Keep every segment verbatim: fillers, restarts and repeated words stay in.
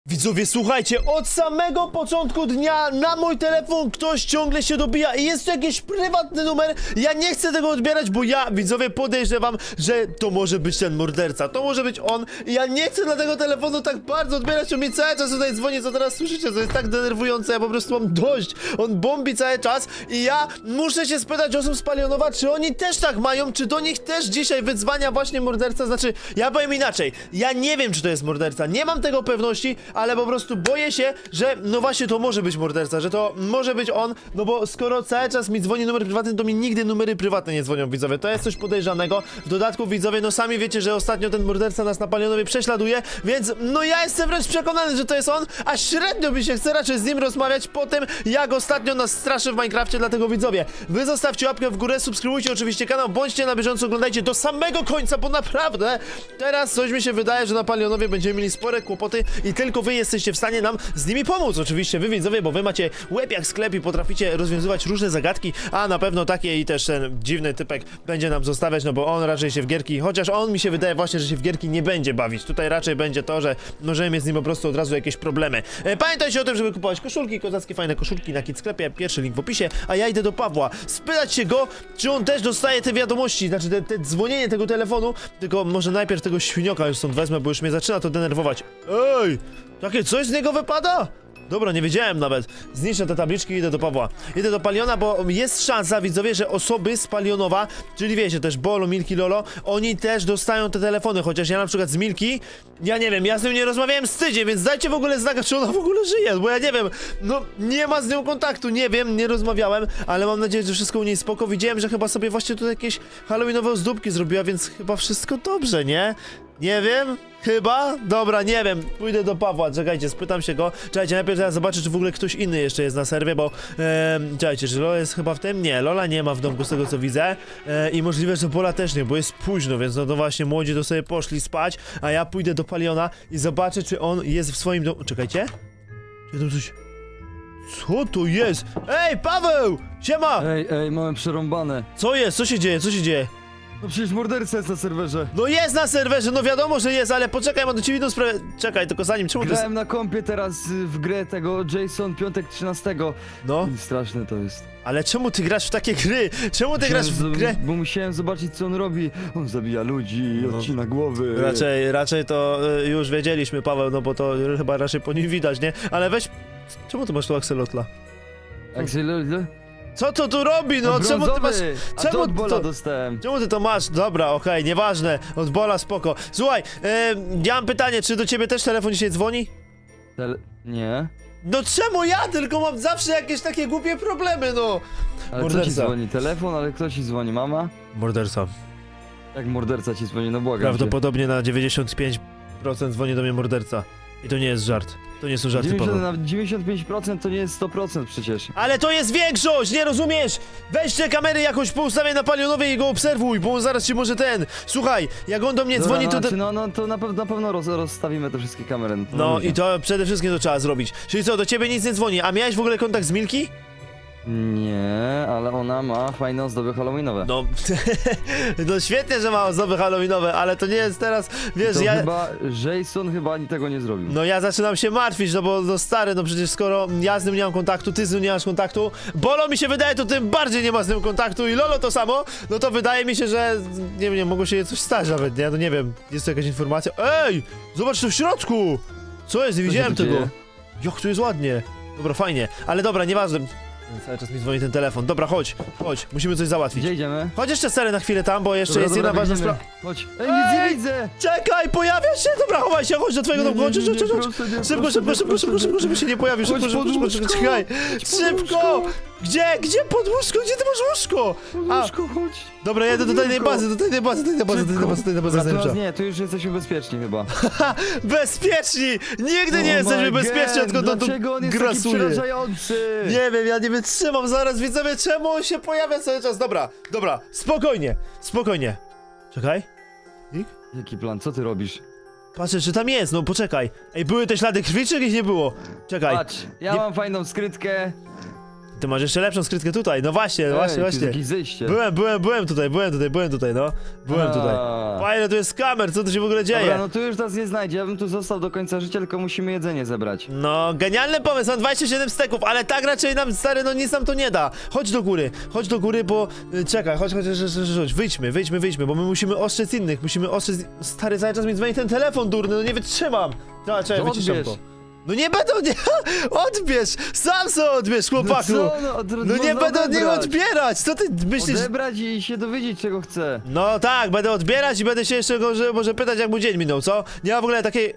Widzowie, słuchajcie, od samego początku dnia na mój telefon ktoś ciągle się dobija i jest to jakiś prywatny numer. Ja nie chcę tego odbierać, bo ja, widzowie, podejrzewam, że to może być ten morderca, to może być on i ja nie chcę dla tego telefonu tak bardzo odbierać. On mi cały czas tutaj dzwoni, co teraz słyszycie, to jest tak denerwujące, ja po prostu mam dość. On bombi cały czas i ja muszę się spytać osób z Palionowa, czy oni też tak mają, czy do nich też dzisiaj wyzwania właśnie morderca. Znaczy, ja powiem inaczej, ja nie wiem, czy to jest morderca, nie mam tego pewności, ale po prostu boję się, że no właśnie to może być morderca, że to może być on, no bo skoro cały czas mi dzwoni numer prywatny, to mi nigdy numery prywatne nie dzwonią, widzowie, to jest coś podejrzanego. W dodatku, widzowie, no sami wiecie, że ostatnio ten morderca nas na Palionowie prześladuje, więc no ja jestem wręcz przekonany, że to jest on, a średnio mi się chce raczej z nim rozmawiać po tym, jak ostatnio nas straszy w Minecrafcie. Dlatego, widzowie, wy zostawcie łapkę w górę, subskrybujcie oczywiście kanał, bądźcie na bieżąco, oglądajcie do samego końca, bo naprawdę teraz coś mi się wydaje, że na Palionowie będziemy mieli spore kłopoty i tylko wy jesteście w stanie nam z nimi pomóc. Oczywiście wy, widzowie, bo wy macie łeb jak sklep i potraficie rozwiązywać różne zagadki, a na pewno takie i też ten dziwny typek będzie nam zostawiać, no bo on raczej się w gierki, chociaż on mi się wydaje właśnie, że się w gierki nie będzie bawić. Tutaj raczej będzie to, że możemy mieć z nim po prostu od razu jakieś problemy. E, pamiętajcie o tym, żeby kupować koszulki, kozackie fajne koszulki na Kid sklepie, pierwszy link w opisie, a ja idę do Pawła, spytać się go, czy on też dostaje te wiadomości, znaczy te, te dzwonienie tego telefonu, tylko może najpierw tego świnioka już stąd wezmę, bo już mnie zaczyna to denerwować. Ej! Takie coś z niego wypada? Dobra, nie wiedziałem nawet. Zniszczę te tabliczki i idę do Pawła. Idę do Paliona, bo jest szansa, widzowie, że osoby z Palionowa, czyli wiecie też Bolo, Milki, Lolo, oni też dostają te telefony, chociaż ja na przykład z Milki, ja nie wiem, ja z nią nie rozmawiałem z tydzień, więc dajcie w ogóle znaka, czy ona w ogóle żyje, bo ja nie wiem, no nie ma z nią kontaktu, nie wiem, nie rozmawiałem, ale mam nadzieję, że wszystko u niej spoko. Widziałem, że chyba sobie właśnie tutaj jakieś halloweenowe ozdóbki zrobiła, więc chyba wszystko dobrze, nie? Nie wiem, chyba? Dobra, nie wiem, pójdę do Pawła, czekajcie, spytam się go. Czekajcie, najpierw teraz zobaczę, czy w ogóle ktoś inny jeszcze jest na serwie, bo e, czekajcie, czy Lola jest chyba w tym? Nie, Lola nie ma w domku z tego co widzę e, i możliwe, że Pola też nie, bo jest późno, więc no to właśnie młodzi to sobie poszli spać, a ja pójdę do Paliona i zobaczę, czy on jest w swoim domu. Czekajcie, czy tam coś... Co to jest? Ej, Paweł! Siema! Ej, ej, mamy przerąbane. Co jest? Co się dzieje? Co się dzieje? No przecież morderca jest na serwerze. No jest na serwerze, no wiadomo, że jest, ale poczekaj, mam do ciebie jedną sprawę. Czekaj, tylko zanim, czemu to jest... Grałem na kompie teraz y, w grę tego Jason Piątek trzynastego. No. I straszne to jest. Ale czemu ty grasz w takie gry? Czemu ty grasz w grę? Bo musiałem zobaczyć, co on robi. On zabija ludzi, No. odcina głowy. Raczej, raczej to y, już wiedzieliśmy, Paweł, no bo to y, chyba raczej po nim widać, nie? Ale weź... Czemu ty masz tu akselotla? Axel... Co to tu robi, no? Czemu ty masz... A Czemu to od Bola to... dostałem. Czemu ty to masz? Dobra, okej, okay, nieważne. Od Bola, spoko. Słuchaj, y, ja mam pytanie, czy do ciebie też telefon dzisiaj dzwoni? Tele... Nie. No czemu ja tylko mam zawsze jakieś takie głupie problemy, no? Ale Morderca. kto ci dzwoni? Telefon, ale kto ci dzwoni? Mama? Morderca. Jak morderca ci dzwoni? No błagam Prawdopodobnie na dziewięćdziesiąt pięć procent dzwoni do mnie morderca. I to nie jest żart. To nie są żarty, Paweł. Na dziewięćdziesiąt pięć procent to nie jest sto procent przecież. Ale to jest większość, nie rozumiesz? Weź te kamery jakoś poustawiaj na Palionowie i go obserwuj, bo on zaraz ci może ten... Słuchaj, jak on do mnie Dobra, dzwoni, no, to... Znaczy, no, no to na, pe na pewno roz rozstawimy te wszystkie kamery. No, no i to przede wszystkim to trzeba zrobić. Czyli co, do ciebie nic nie dzwoni, a miałeś w ogóle kontakt z Milki? Nie, ale ona ma fajne ozdoby halloweenowe. No, no świetnie, że ma ozdoby halloweenowe, ale to nie jest teraz, wiesz, to ja... chyba, Jason chyba tego nie zrobił. No ja zaczynam się martwić, no bo no stary, no przecież skoro ja z nim nie mam kontaktu, ty z nim nie masz kontaktu, Bolo mi się wydaje, to tym bardziej nie ma z nim kontaktu i Lolo to samo, no to wydaje mi się, że, nie wiem, nie, mogło się coś stać nawet, nie, no nie wiem, jest to jakaś informacja. Ej, zobacz tu w środku! Co jest, nie widziałem tego. dzieje? Jak tu jest ładnie. Dobra, fajnie, ale dobra, nieważne. Cały czas mi dzwoni ten telefon. Dobra, chodź, chodź, musimy coś załatwić. Gdzie idziemy? Chodź jeszcze stary na chwilę tam, bo jeszcze Dobra, jest dobra, jedna ważna biegniemy. sprawa. Chodź. Ej, nic nie widzę! Czekaj, pojawiasz się? Dobra, chowaj się, chodź do twojego domu, chodź, chodź, chodź, chodź. Szybko, szybko, szybko, szybko, szybko, żeby się nie pojawił, szybko, szybko, szybko, szybko, czekaj. Szybko! Gdzie, gdzie pod łóżko, gdzie ty masz łóżko? A, łóżko, chodź. Dobra, ja idę do tajnej bazy, do tajnej bazy, do tajnej bazy, do tajnej bazy, do tajnej bazy, Teraz bazy. nie, tu już jesteśmy bezpieczni chyba. Bezpieczni! Nigdy nie Oh jesteśmy my bezpieczni, God, odkąd on tu dlaczego on jest grasuje. taki przerażający? Nie wiem, ja nie wytrzymam, zaraz widzowie, czemu on się pojawia cały czas. Dobra, dobra, spokojnie, spokojnie. Czekaj. I? Jaki plan, co ty robisz? Patrzę, czy tam jest, no poczekaj. Ej, były te ślady krwi, czy ich nie było? Czekaj. Patrz, ja nie... mam fajną skrytkę. ty masz jeszcze lepszą skrytkę tutaj, no właśnie, Ej, właśnie, tu jest właśnie. jakieś zejście. Byłem, byłem, byłem tutaj, byłem tutaj, byłem tutaj, no. Byłem A. tutaj. Fajne, tu jest kamer, co tu się w ogóle dzieje? Dobra, no tu już nas nie znajdzie, ja bym tu został do końca życia, tylko musimy jedzenie zebrać. No, genialny pomysł, mam dwadzieścia siedem steków, ale tak raczej nam, stary, no nic nam to nie da. Chodź do góry, chodź do góry, bo... y, Czekaj, chodź, chodź, chodź, chodź, chodź, wyjdźmy, wyjdźmy, wyjdźmy, bo my musimy ostrzec innych, musimy ostrzec... Stary, cały czas mi dzwoni ten telefon durny, no nie wytrzymam. Dobra, czekaj, To wyciszam odbierz. to. No nie będę, nie, odbierz, sam sobie odbierz, chłopaku. No co? No, od, No nie można będę od niego odebrać. odbierać, co ty myślisz? Odebrać i się dowiedzieć, czego chce. No tak, będę odbierać i będę się jeszcze go, że może pytać, jak mu dzień minął, co? Nie ma w ogóle takiej...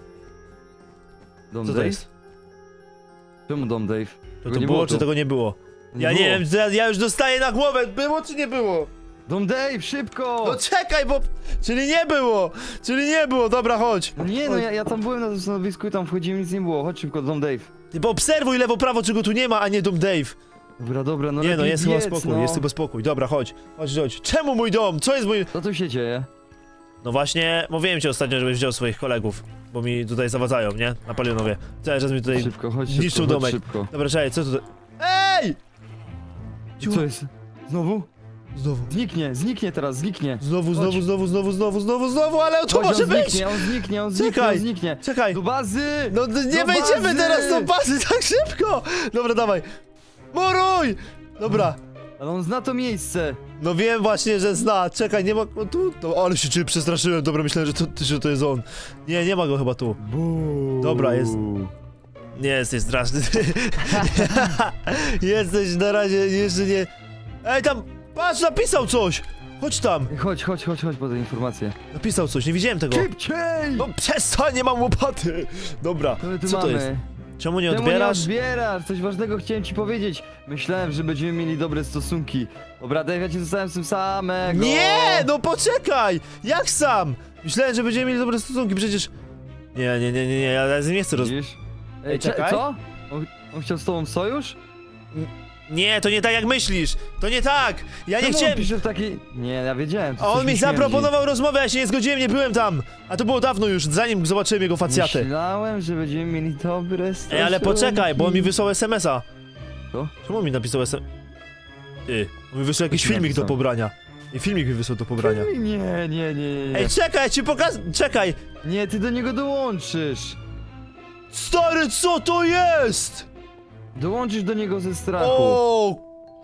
Dom Co to Dave? jest? Czemu Dom Dave? To, Tego to nie było, było czy tu. tego nie było? Nie Ja nie było. wiem, ja, ja już dostaję na głowę, było czy nie było? Dom Dave, szybko! No czekaj, bo... Czyli nie było! Czyli nie było, dobra, chodź. Nie no, Chodź. ja, ja tam byłem na tym stanowisku i tam wchodziłem, nic nie było. Chodź szybko, Dom Dave. Ty poobserwuj lewo, prawo, czy go tu nie ma, a nie Dom Dave. Dobra, dobra, no Nie no, lepiej jest chyba biec, spokój, no. jest chyba spokój. Dobra, chodź, chodź, chodź. Czemu mój dom? Co jest mój... Co tu się dzieje? No właśnie, mówiłem ci ostatnio, żebyś wziął swoich kolegów, bo mi tutaj zawadzają, nie? Napoleonowie. Cały czas mi tutaj Szybko, chodź niszczą szybko, chodź domek. szybko. Dobra, czekaj, co tutaj... Ej! I co jest? Znowu? Znowu. Zniknie, zniknie teraz, zniknie. Znowu, Chodź. znowu, znowu, znowu, znowu, znowu, znowu, ale to Chodź, może on być! zniknie, on zniknie, on zniknie, Czekaj. on zniknie. Czekaj, Do bazy! no d- nie Do wejdziemy bazy! teraz do bazy tak szybko! Dobra, dawaj. Muruj! Dobra. Ale on zna to miejsce. No wiem właśnie, że zna. Czekaj, nie ma go tu. No, ale się cię przestraszyłem. Dobra, myślałem, że to, że to jest on. Nie, nie ma go chyba tu. Buu. Dobra, jest. Nie, jesteś straszny. Jesteś na razie jeszcze nie... Ej, tam! Patrz, napisał coś! Chodź tam! Chodź, chodź, chodź, chodź po te informacje. Napisał coś, nie widziałem tego. Szybciej! No przestań, nie mam łopaty! Dobra, Co my tu co to mamy? jest? Czemu nie Czemu odbierasz? nie odbierasz? Coś ważnego chciałem ci powiedzieć. Myślałem, że będziemy mieli dobre stosunki. Dobra, Dave, ja cię zostałem z tym samego. Nie, no poczekaj! Jak sam? Myślałem, że będziemy mieli dobre stosunki, przecież... Nie, nie, nie, nie, nie, ja z nim nie chcę roz... Widzisz? Ej, Ej, cze- czekaj. co? On, on chciał z tobą sojusz? Nie, to nie tak jak myślisz! To nie tak! Ja nie Czemu chciałem... on pisze w takiej... Nie, ja wiedziałem. to A coś on mi śmierdzi. zaproponował rozmowę, ja się nie zgodziłem, nie byłem tam! A to było dawno już, zanim zobaczyłem jego facjatę. Myślałem, że będziemy mieli dobre stosunki. Ej, ale poczekaj, bo on mi wysłał es em es a. Co? Czemu on mi napisał es em es? Ty, on mi wysłał jakiś ci filmik do napisał? pobrania. I filmik mi wysłał do pobrania. Nie, nie, nie, nie, nie. Ej, czekaj, ja ci pokaż... Czekaj! Nie, ty do niego dołączysz. Stary, co to jest? Dołączysz do niego ze strachu. O,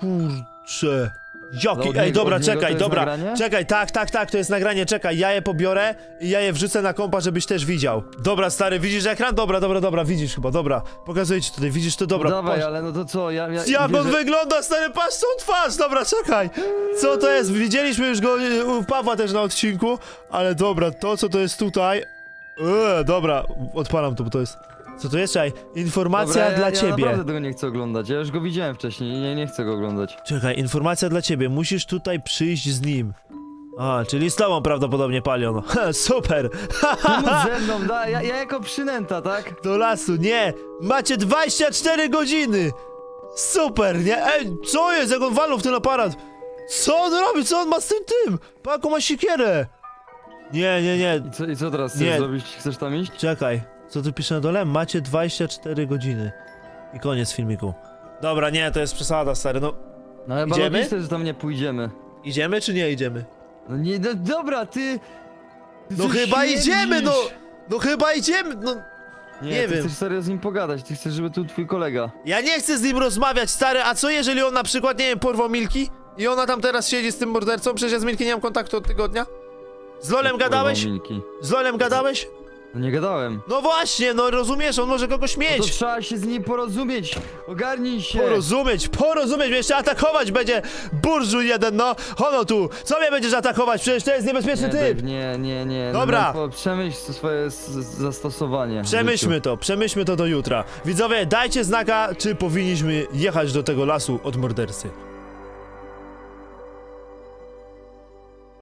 kurcze. Jaki... Od Ej, niego- dobra, od niego czekaj, to jest dobra. nagranie? Czekaj, tak, tak, tak, to jest nagranie, czekaj, ja je pobiorę i ja je wrzucę na kompa, żebyś też widział. Dobra, stary, widzisz ekran? Dobra, dobra, dobra, widzisz chyba, dobra. Pokazuję ci tutaj, widzisz to, dobra. No dawaj, patrz. ale no to co, ja... ja Jak wiesz, on że- wygląda, stary, patrz tą twarz, dobra, czekaj. Co to jest? Widzieliśmy już go y, u Pawła też na odcinku, ale dobra, to co to jest tutaj... Eee, dobra, odpalam to, bo to jest... Co to jest? Czekaj, informacja Dobra, ja, dla ja ciebie. naprawdę tego nie chcę oglądać, ja już go widziałem wcześniej, nie, nie chcę go oglądać. Czekaj, informacja dla ciebie, musisz tutaj przyjść z nim. A, czyli z tobą prawdopodobnie Palion. Ha, super! Czemu ze mną, da, ja, ja jako przynęta, tak? Do lasu, nie! Macie dwadzieścia cztery godziny! Super, nie? Ej, co jest? Jak on walnął w ten aparat? Co on robi? Co on ma z tym tym? Paku ma siekierę! Nie, nie, nie, I co, i co teraz Nie. chcesz zrobić? Chcesz tam iść? czekaj. Co tu pisze na dole? Macie dwadzieścia cztery godziny. I koniec filmiku. Dobra, nie, to jest przesada, stary, no... No chyba Idziemy? logiczne, że tam nie pójdziemy. Idziemy czy nie idziemy? No nie, no dobra, ty... ty No coś chyba śmierdzisz. idziemy, no! No chyba idziemy, no... Nie, nie ty wiem. chcesz serio z nim pogadać, ty chcesz, żeby tu twój kolega. Ja nie chcę z nim rozmawiać, stary, a co jeżeli on na przykład, nie wiem, porwał Milki? I ona tam teraz siedzi z tym mordercą? Przecież ja z Milki nie mam kontaktu od tygodnia. Z Lolem gadałeś? Kurwa, Milki. Z Lolem gadałeś? No nie gadałem. No właśnie, no rozumiesz, on może kogoś No to mieć. trzeba się z nim porozumieć. Ogarnij się. Porozumieć, porozumieć, jeszcze atakować będzie burżuj jeden, no. Hono tu, co mnie będziesz atakować? Przecież to jest niebezpieczny Nie, typ. Dave, nie, nie, nie. Dobra. No, po- przemyśl swoje s- zastosowanie. w Przemyślmy życiu. to, przemyślmy to do jutra. Widzowie, dajcie znaka, czy powinniśmy jechać do tego lasu od mordercy.